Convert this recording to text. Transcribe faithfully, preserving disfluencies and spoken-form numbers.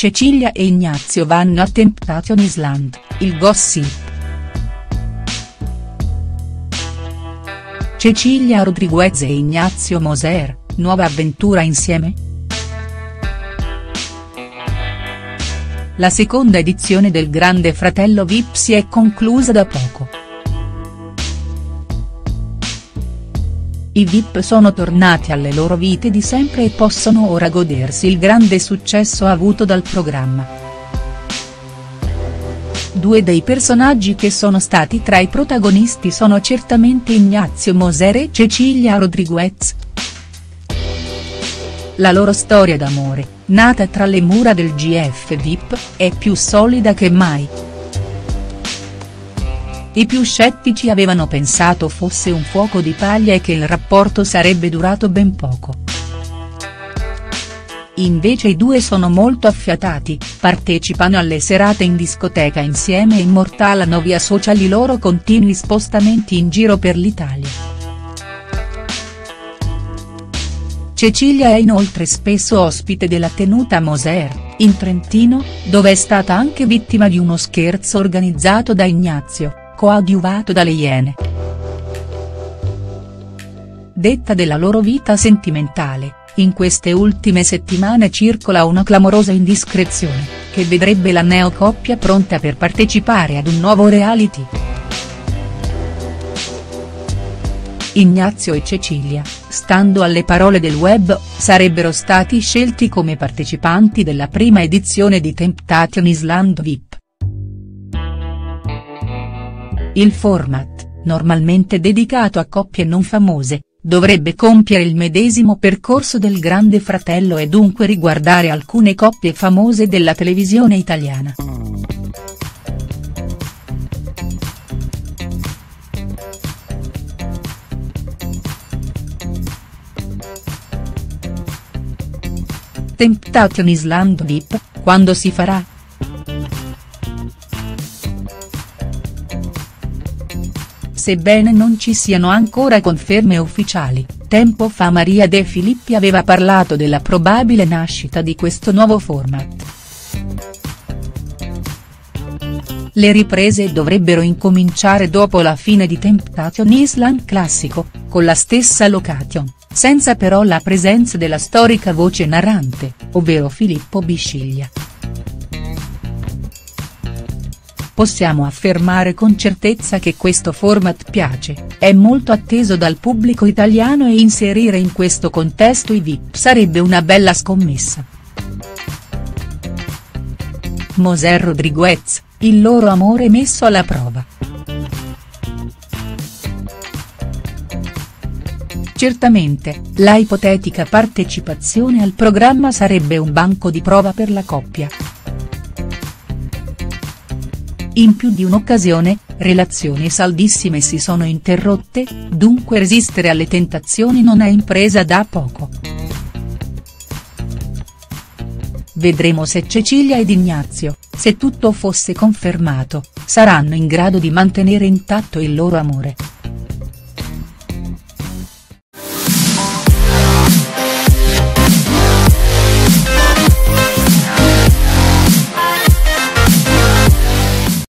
Cecilia e Ignazio vanno a Temptation Island, il gossip. Cecilia Rodriguez e Ignazio Moser, nuova avventura insieme?. La seconda edizione del Grande Fratello V I P si è conclusa da poco. I V I P sono tornati alle loro vite di sempre e possono ora godersi il grande successo avuto dal programma. Due dei personaggi che sono stati tra i protagonisti sono certamente Ignazio Moser e Cecilia Rodriguez. La loro storia d'amore, nata tra le mura del G F V I P, è più solida che mai. I più scettici avevano pensato fosse un fuoco di paglia e che il rapporto sarebbe durato ben poco. Invece i due sono molto affiatati, partecipano alle serate in discoteca insieme e immortalano via social i loro continui spostamenti in giro per l'Italia. Cecilia è inoltre spesso ospite della tenuta Moser, in Trentino, dove è stata anche vittima di uno scherzo organizzato da Ignazio, coadiuvato dalle Iene. Detta della loro vita sentimentale, in queste ultime settimane circola una clamorosa indiscrezione, che vedrebbe la neocoppia pronta per partecipare ad un nuovo reality. Ignazio e Cecilia, stando alle parole del web, sarebbero stati scelti come partecipanti della prima edizione di Temptation Island V I P. Il format, normalmente dedicato a coppie non famose, dovrebbe compiere il medesimo percorso del Grande Fratello e dunque riguardare alcune coppie famose della televisione italiana. Temptation Island V I P, quando si farà?. Sebbene non ci siano ancora conferme ufficiali, tempo fa Maria De Filippi aveva parlato della probabile nascita di questo nuovo format. Le riprese dovrebbero incominciare dopo la fine di Temptation Island classico, con la stessa location, senza però la presenza della storica voce narrante, ovvero Filippo Bisciglia. Possiamo affermare con certezza che questo format piace, è molto atteso dal pubblico italiano e inserire in questo contesto i V I P sarebbe una bella scommessa. Moser Rodriguez, il loro amore messo alla prova. Certamente, la ipotetica partecipazione al programma sarebbe un banco di prova per la coppia. In più di un'occasione, relazioni saldissime si sono interrotte, dunque resistere alle tentazioni non è impresa da poco. Vedremo se Cecilia ed Ignazio, se tutto fosse confermato, saranno in grado di mantenere intatto il loro amore.